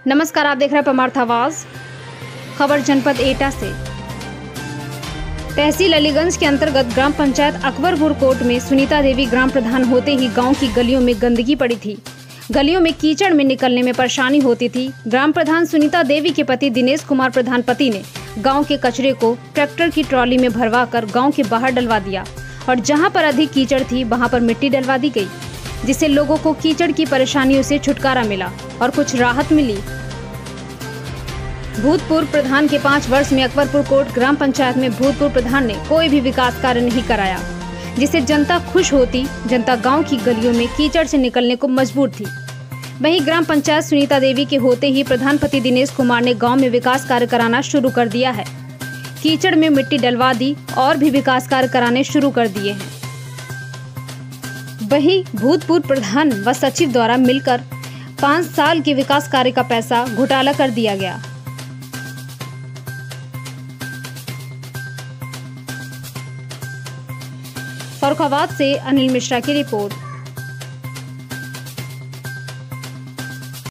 नमस्कार, आप देख रहे हैं परमार्थ आवाज। खबर जनपद एटा से। तहसील अलीगंज के अंतर्गत ग्राम पंचायत अकबरपुर कोट में सुनीता देवी ग्राम प्रधान होते ही गांव की गलियों में गंदगी पड़ी थी। गलियों में कीचड़ में निकलने में परेशानी होती थी। ग्राम प्रधान सुनीता देवी के पति दिनेश कुमार प्रधान पति ने गांव के कचरे को ट्रैक्टर की ट्रॉली में भरवा कर गाँव के बाहर डलवा दिया और जहाँ पर अधिक कीचड़ थी वहाँ पर मिट्टी डलवा दी गयी, जिससे लोगों को कीचड़ की परेशानियों से छुटकारा मिला और कुछ राहत मिली। भूतपूर्व प्रधान के 5 वर्ष में अकबरपुर कोट ग्राम पंचायत में भूतपूर्व प्रधान ने कोई भी विकास कार्य नहीं कराया, जिससे जनता खुश होती। जनता गांव की गलियों में कीचड़ से निकलने को मजबूर थी। वहीं ग्राम पंचायत सुनीता देवी के होते ही प्रधान पति दिनेश कुमार ने गांव में विकास कार्य कराना शुरू कर दिया है। कीचड़ में मिट्टी डलवा दी और भी विकास कार्य कराने शुरू कर दिए हैं। वहीं भूतपूर्व प्रधान व सचिव द्वारा मिलकर 5 साल के विकास कार्य का पैसा घोटाला कर दिया गया। फर्रुखाबाद से अनिल मिश्रा की रिपोर्ट।